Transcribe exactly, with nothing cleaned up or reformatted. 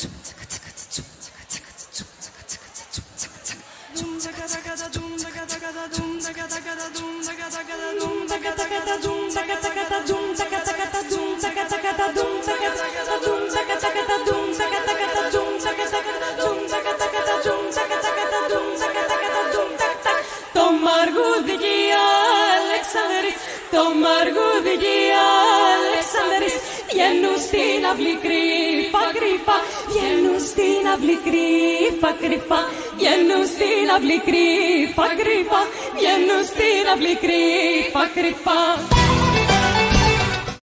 Το μαργούδι Αλεξανδρής, το μαργούδι Αλεξανδρής, βγαίνουν στην αυλή κρύφα κρύφα, βγαίνουν στην αυλή κρύφα κρύφα, βγαίνουν στην αυλή κρύφα κρύφα, βγαίνουν στην αυλή κρύφα κρύφα.